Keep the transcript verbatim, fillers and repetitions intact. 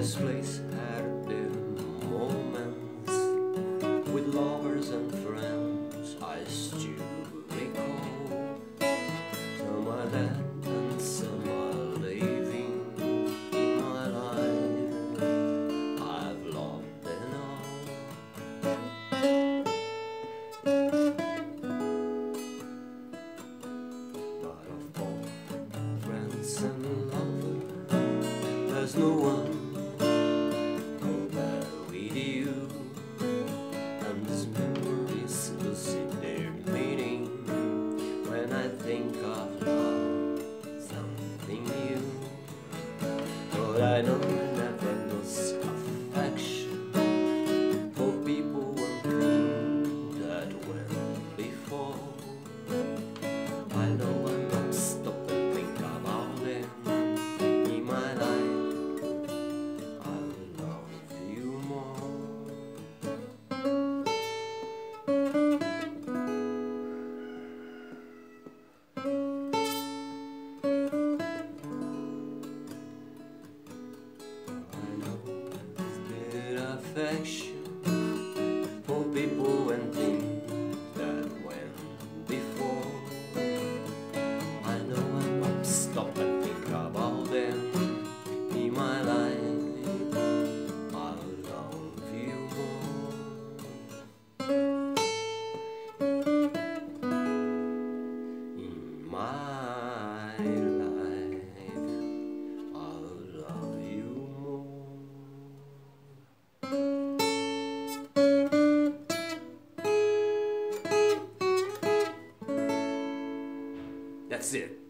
this place had been moments with lovers and friends. I still recall some are dead and some are living in my life. I've loved them all. But of all friends and lovers, there's no one better with you, and these memories lose their meaning when I think of love, something new. But I know I never lost affection for people and things that went before. I know I don't stop and think about them in my life. I will love you more. I know there's affection for people and things that went before. I know I won't stop and think about them in my life. I'll love you more. In my life, I'll love you more. That's it.